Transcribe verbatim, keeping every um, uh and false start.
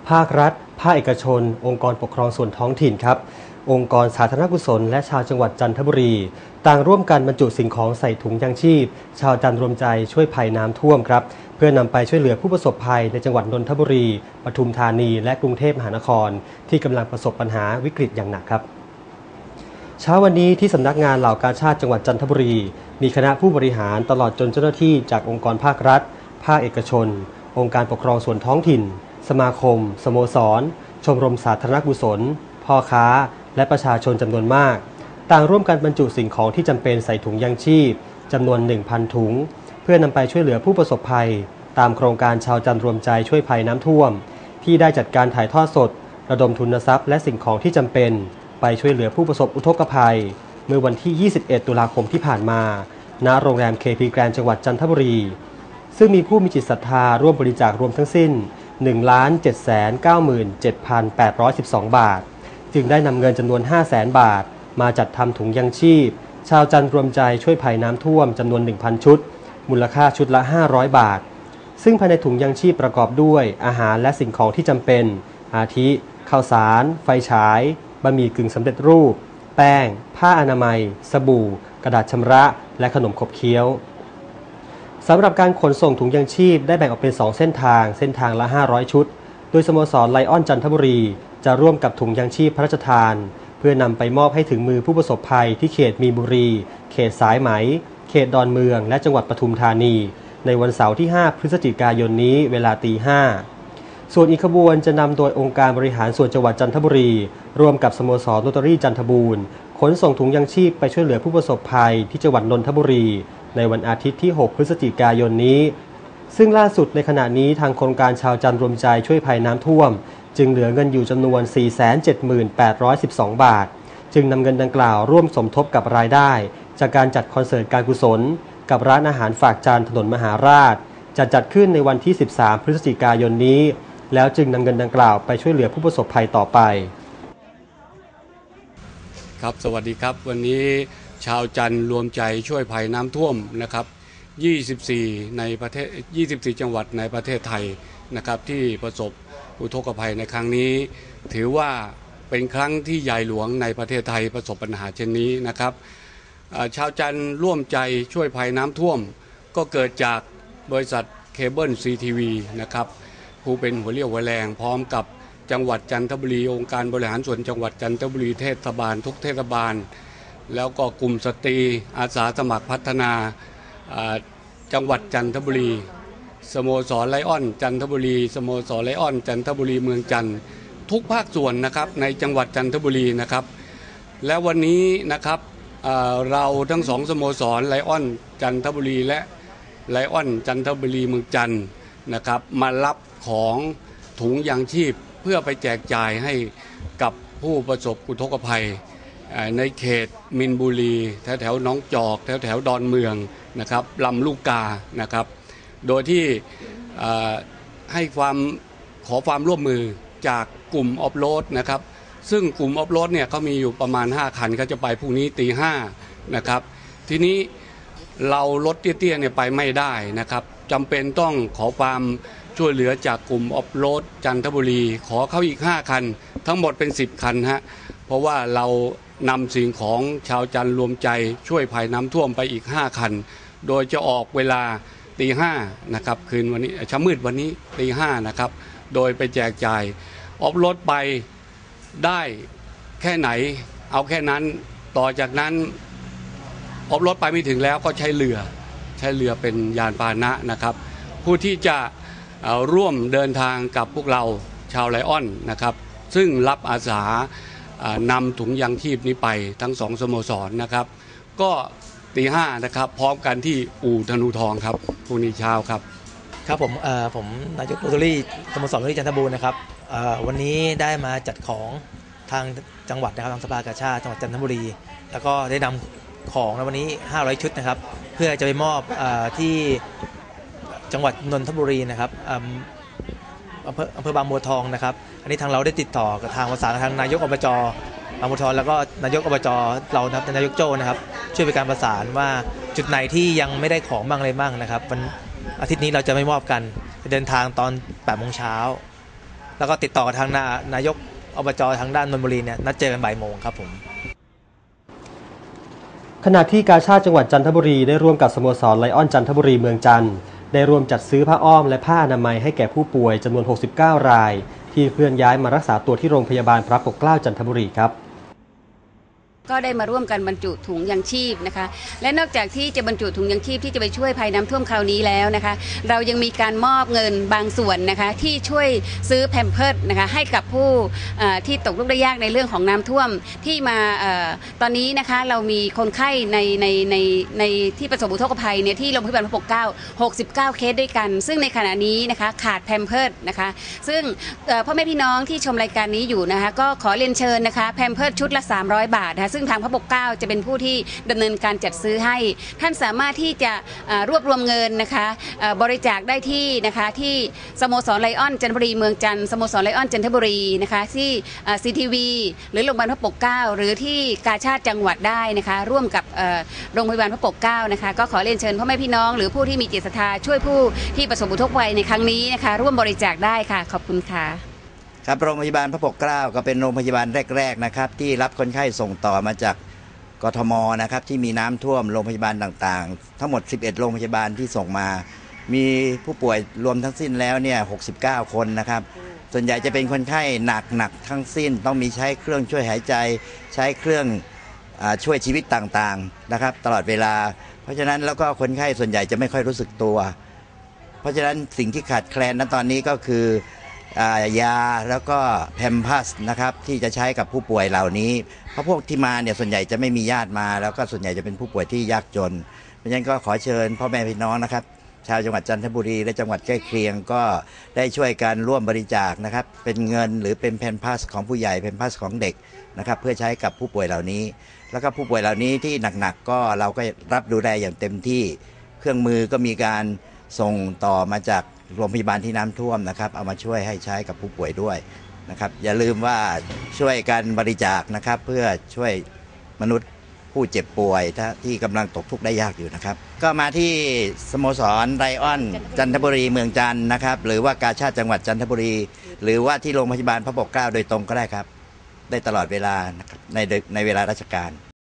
ภาครัฐภาคเอกชนองค์กรปกครองส่วนท้องถิ่นครับองค์กรสาธารณกุศลและชาวจังหวัดจันทบุรีต่างร่วมกันบรรจุสิ่งของใส่ถุงยังชีพชาวจันทร์รวมใจช่วยภัยน้ำท่วมครับเพื่อนำไปช่วยเหลือผู้ประสบภัยในจังหวัดนนทบุรีปทุมธานีและกรุงเทพมหานครที่กำลังประสบปัญหาวิกฤตอย่างหนักครับเช้าวันนี้ที่สำนักงานเหล่ากาชาดจังหวัดจันทบุรีมีคณะผู้บริหารตลอดจนเจ้าหน้าที่จากองค์กรภาครัฐภาคเอกชนองค์การปกครองส่วนท้องถิ่นสมาคมสโมสรชมรมสาธารณกุศลพ่อค้าและประชาชนจำนวนมากต่างร่วมกันบรรจุสิ่งของที่จำเป็นใส่ถุงยังชีพจำนวน หนึ่งพัน ถุงเพื่อนำไปช่วยเหลือผู้ประสบภัยตามโครงการชาวจันทร์รวมใจช่วยภัยน้ำท่วมที่ได้จัดการถ่ายทอดสดระดมทุนทรัพย์และสิ่งของที่จำเป็นไปช่วยเหลือผู้ประสบอุทกภัยเมื่อวันที่ ยี่สิบเอ็ด ตุลาคมที่ผ่านมาณโรงแรม เค พี แกรนด์จังหวัดจันทบุรีซึ่งมีผู้มีจิตศรัทธาร่วมบริจาครวมทั้งสิ้น หนึ่งล้าน เจ็ดแสนเก้าหมื่นเจ็ดพันแปดร้อยสิบสอง บาทจึงได้นำเงินจำนวน ห้าแสน บาทมาจัดทำถุงยังชีพชาวจันทร์รวมใจช่วยภัยน้ำท่วมจำนวน หนึ่งพัน ชุดมูลค่าชุดละ ห้าร้อย บาทซึ่งภายในถุงยังชีพประกอบด้วยอาหารและสิ่งของที่จำเป็นอาทิข้าวสารไฟฉายบะหมี่กึ่งสำเร็จรูปแป้งผ้าอนามัยสบู่กระดาษชำระและขนมขบเคี้ยวสำหรับการขนส่งถุงยังชีพได้แบ่งออกเป็นสองเส้นทางเส้นทางละห้าร้อยชุดโดยสโมสรไลออนจันทบุรีจะร่วมกับถุงยังชีพพระราชทานเพื่อนำไปมอบให้ถึงมือผู้ประสบภัยที่เขตมีนบุรีเขตสายไหมเขตดอนเมืองและจังหวัดปทุมธานีในวันเสาร์ที่ห้าพฤศจิกายนนี้เวลาตีห้าส่วนอีกขบวนจะนำโดยองค์การบริหารส่วนจังหวัดจันทบุรีร่วมกับสโมสรโรตารี่จันทบูรณ์ขนส่งถุงยังชีพไปช่วยเหลือผู้ประสบภัยที่จังหวัดนนทบุรีในวันอาทิตย์ที่หกพฤศจิกายนนี้ซึ่งล่าสุดในขณะนี้ทางโครงการชาวจันทร์รวมใจช่วยภัยน้ำท่วมจึงเหลือเงินอยู่จำนวน สี่แสนเจ็ดหมื่นแปดร้อยสิบสอง บาทจึงนำเงินดังกล่าวร่วมสมทบกับรายได้จากการจัดคอนเสิร์ตการกุศลกับร้านอาหารฝากจานถนนมหาราชจะจัดขึ้นในวันที่สิบสามพฤศจิกายนนี้แล้วจึงนำเงินดังกล่าวไปช่วยเหลือผู้ประสบภัยต่อไปครับสวัสดีครับวันนี้ชาวจันทร์รวมใจช่วยภัยน้ำท่วมนะครับยี่สิบสี่ในประเทศยี่สิบสี่จังหวัดในประเทศไทยนะครับที่ประสบอุทกภัยในครั้งนี้ถือว่าเป็นครั้งที่ใหญ่หลวงในประเทศไทยประสบปัญหาเช่นนี้นะครับชาวจันทร์ร่วมใจช่วยภัยน้ำท่วมก็เกิดจากบริษัทเคเบิลซีทีวีนะครับผู้เป็นหัวเรี่ยวหัวแรงพร้อมกับจังหวัดจันทบุรีองค์การบริหารส่วนจังหวัดจันทบุรีเทศบาลทุกเทศบาลแล้วก็กลุ่มสตรีอาสาสมัครพัฒนาจังหวัดจันทบุรีสโมสรไลออนจันทบุรีสโมสรไลออนจันทบุรีเมืองจันทร์ทุกภาคส่วนนะครับในจังหวัดจันทบุรีนะครับและวันนี้นะครับเราทั้งสองสโมสรไลออนจันทบุรีและไลออนจันทบุรีเมืองจันทร์นะครับมารับของถุงยางชีพเพื่อไปแจกจ่ายให้กับผู้ประสบอุทกภัยในเขตมินบุรีแถวแถวหนองจอกแถวแถวดอนเมืองนะครับลำลูกกานะครับโดยที่ให้ความขอความร่วมมือจากกลุ่มออฟโรดนะครับซึ่งกลุ่มออฟโรดเนี่ยเขามีอยู่ประมาณห้าคันเขาจะไปพรุ่งนี้ตีห้านะครับทีนี้เรารถเตี้ยๆเนี่ยไปไม่ได้นะครับจำเป็นต้องขอความช่วยเหลือจากกลุ่มออฟโรดจันทบุรีขอเขาอีกห้าคันทั้งหมดเป็นสิบคันฮะเพราะว่าเรานำสิ่งของชาวจันทร์รวมใจช่วยภัยน้ำท่วมไปอีกห้าคันโดยจะออกเวลาตีห้านะครับคืนวันนี้เช้ามืดวันนี้ตีห้านะครับโดยไปแจกจ่ายออฟโรดไปได้แค่ไหนเอาแค่นั้นต่อจากนั้นออฟโรดไปไม่ถึงแล้วก็ใช้เรือใช้เรือเป็นยานพาหนะนะครับผู้ที่จะร่วมเดินทางกับพวกเราชาวไลออนนะครับซึ่งรับอาสานำถุงยางชีพนี้ไปทั้งสองสโมสรนะครับก็ตีห้านะครับพร้อมกันที่อู่ธนูทองครับพรุ่งนี้เช้าครับครับผมผมนายกโรตารี่สโมสรโรตารี่จันทบูรณ์นะครับวันนี้ได้มาจัดของทางจังหวัดนะครับทางสภากาชาดจังหวัดจันทบุรีแล้วก็ได้นำของในวันนี้ห้าร้อยชุดนะครับเพื่อจะไปมอบที่จังหวัดนนทบุรีนะครับอำเภออำเภอบางบัวทองนะครับอันนี้ทางเราได้ติดต่อกับทางประสานทางนายกอบจบางบัวทองแล้วก็นายกอบจเรานะครับนายกโจ้นะครับช่วยเป็นการประสานว่าจุดไหนที่ยังไม่ได้ของบ้างอะไรบ้างนะครับวันอาทิตย์นี้เราจะไม่มอบกันเดินทางตอนแปดโมงเช้าแล้วก็ติดต่อทางนายกอบจทางด้านนนทบุรีเนี่ยนัดเจอกันบ่ายโมงครับผมขณะที่กาชาดจังหวัดจันทบุรีได้ร่วมกับสโมสรไลออนจันทบุรีเมืองจันทร์ได้ร่วมจัดซื้อผ้าอ้อมและผ้าอนามัยให้แก่ผู้ป่วยจำนวนหกสิบเก้ารายที่เคลื่อนย้ายมารักษาตัวที่โรงพยาบาลพระปกเกล้าจันทบุรีครับก็ได้มาร่วมกันบรรจุถุงยังชีพนะคะและนอกจากที่จะบรรจุถุงยังชีพที่จะไปช่วยภัยน้ำท่วมคราวนี้แล้วนะคะเรายังมีการมอบเงินบางส่วนนะคะที่ช่วยซื้อแพมเพิร์สนะคะให้กับผู้ที่ตกทุกข์ได้ยากในเรื่องของน้ำท่วมที่มาตอนนี้นะคะเรามีคนไข้ในในในในที่ประสบอุทกภัยเนี่ยที่โรงพยาบาลพระปกเกล้าหกสิบเก้าเคสด้วยกันซึ่งในขณะนี้นะคะขาดแพมเพิร์สนะคะซึ่งพ่อแม่พี่น้องที่ชมรายการนี้อยู่นะคะก็ขอเรียนเชิญนะคะแพมเพิร์สชุดละสามร้อยบาทนะคะซึ่งทางพระปกเกล้าจะเป็นผู้ที่ดำเนินการจัดซื้อให้ท่านสามารถที่จะรวบรวมเงินนะคะบริจาคได้ที่นะคะที่สโมสรไลออนจันทบุรีเมืองจันทร์สโมสรไลออนจันทบุรีนะคะที่ซีทีวีหรือโรงพยาบาลพระปกเกล้าหรือที่กาชาดจังหวัดได้นะคะร่วมกับโรงพยาบาลพระปกเกล้านะคะก็ขอเรียนเชิญพ่อแม่พี่น้องหรือผู้ที่มีจิตศรัทธาช่วยผู้ที่ประสบอุทกภัยในครั้งนี้นะคะร่วมบริจาคได้ค่ะขอบคุณค่ะครับโรงพยาบาลพระปกเกล้าก็เป็นโรงพยาบาลแรกๆนะครับที่รับคนไข้ส่งต่อมาจากกทมนะครับที่มีน้ำท่วมโรงพยาบาลต่างๆทั้งหมดสิบเอ็ดโรงพยาบาลที่ส่งมามีผู้ป่วยรวมทั้งสิ้นแล้วเนี่ยหกสิบเก้าคนนะครับส่วนใหญ่จะเป็นคนไข้หนักหนักทั้งสิ้นต้องมีใช้เครื่องช่วยหายใจใช้เครื่องช่วยชีวิตต่างๆนะครับตลอดเวลาเพราะฉะนั้นแล้วก็คนไข้ส่วนใหญ่จะไม่ค่อยรู้สึกตัวเพราะฉะนั้นสิ่งที่ขาดแคลนณตอนนี้ก็คือยาแล้วก็แพมพัสนะครับที่จะใช้กับผู้ป่วยเหล่านี้เพราะพวกที่มาเนี่ยส่วนใหญ่จะไม่มีญาติมาแล้วก็ส่วนใหญ่จะเป็นผู้ป่วยที่ยากจนเพราะฉะนั้นก็ขอเชิญพ่อแม่พี่น้องนะครับชาวจังหวัดจันทบุรีและจังหวัดใกล้เคียงก็ได้ช่วยกันร่วมบริจาคนะครับเป็นเงินหรือเป็นแพมพัสของผู้ใหญ่แพมพัสของเด็กนะครับเพื่อใช้กับผู้ป่วยเหล่านี้แล้วก็ผู้ป่วยเหล่านี้ที่หนักๆก็เราก็รับดูแลอย่างเต็มที่เครื่องมือก็มีการส่งต่อมาจากโรงพยาบาลที่น้ำท่วมนะครับเอามาช่วยให้ใช้กับผู้ป่วยด้วยนะครับอย่าลืมว่าช่วยกันบริจาคนะครับเพื่อช่วยมนุษย์ผู้เจ็บป่วยที่กำลังตกทุกข์ได้ยากอยู่นะครับก็มาที่สโมสรไลออนจันทบุรีเมืองจันทร์นะครับหรือว่ากาชาดจังหวัดจันทบุรีหรือว่าที่โรงพยาบาลพระปกเกล้าโดยตรงก็ได้ครับได้ตลอดเวลาในในเวลาราชการ